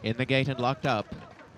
in the gate and locked up.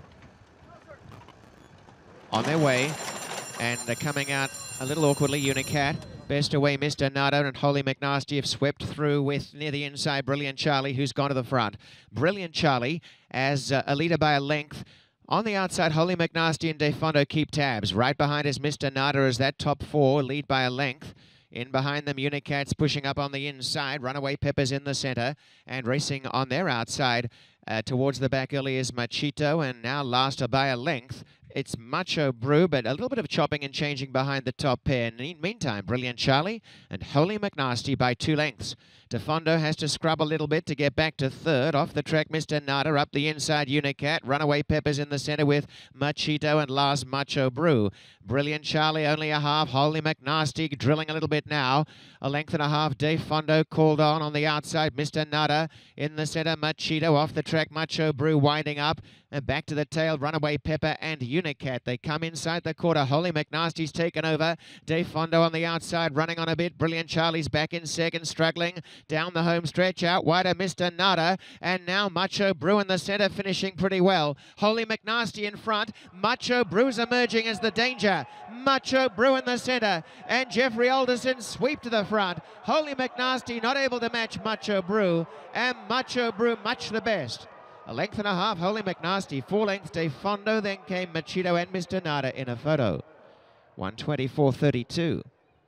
On their way, and they're coming out a little awkwardly. Unicat, best away, Mr. Nada and Holy McNasty have swept through with near the inside Brilliant Charlie, who's gone to the front. Brilliant Charlie as a leader by a length. On the outside, Holy McNasty and De Fondo keep tabs. Right behind is Mr. Nada as that top four lead by a length. In behind them, Unicats pushing up on the inside. Runaway Peppers in the center. And racing on their outside towards the back early is Machito. And now last by a length, it's Macho Brew, but a little bit of chopping and changing behind the top pair. In the meantime, Brilliant Charlie and Holy McNasty by 2 lengths. De Fondo has to scrub a little bit to get back to third. Off the track, Mr. Nada. Up the inside, Unicat. Runaway Peppers in the center with Machito and last Macho Brew. Brilliant Charlie only a half. Holy McNasty drilling a little bit now. A length and a half. De Fondo called on the outside. Mr. Nada in the center. Machito off the track. Macho Brew winding up. And back to the tail, Runaway Pepper and Unicat. They come inside the quarter. Holy McNasty's taken over. De Fondo on the outside, running on a bit. Brilliant Charlie's back in second, struggling down the home stretch. Out wider, Mr. Nada. And now Macho Brew in the center, finishing pretty well. Holy McNasty in front. Macho Brew's emerging as the danger. Macho Brew in the center. And Jeffrey Alderson sweep to the front. Holy McNasty not able to match Macho Brew. And Macho Brew much the best. A length and a half, Holy McNasty. 4 lengths, De Fondo. Then came Machito and Mr. Nada in a photo. 124.32.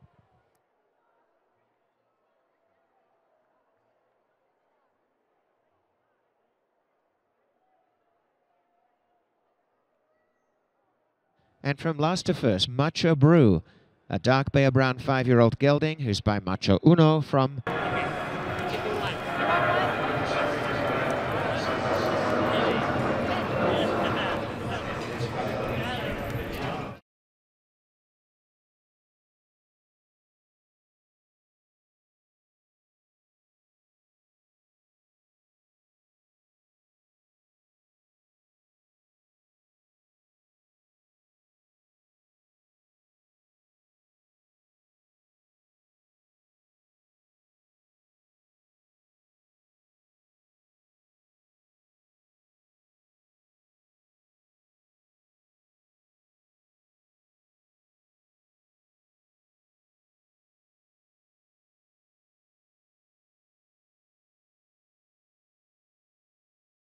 And from last to first, Macho Brew, a dark bear brown 5-year-old gelding who's by Macho Uno from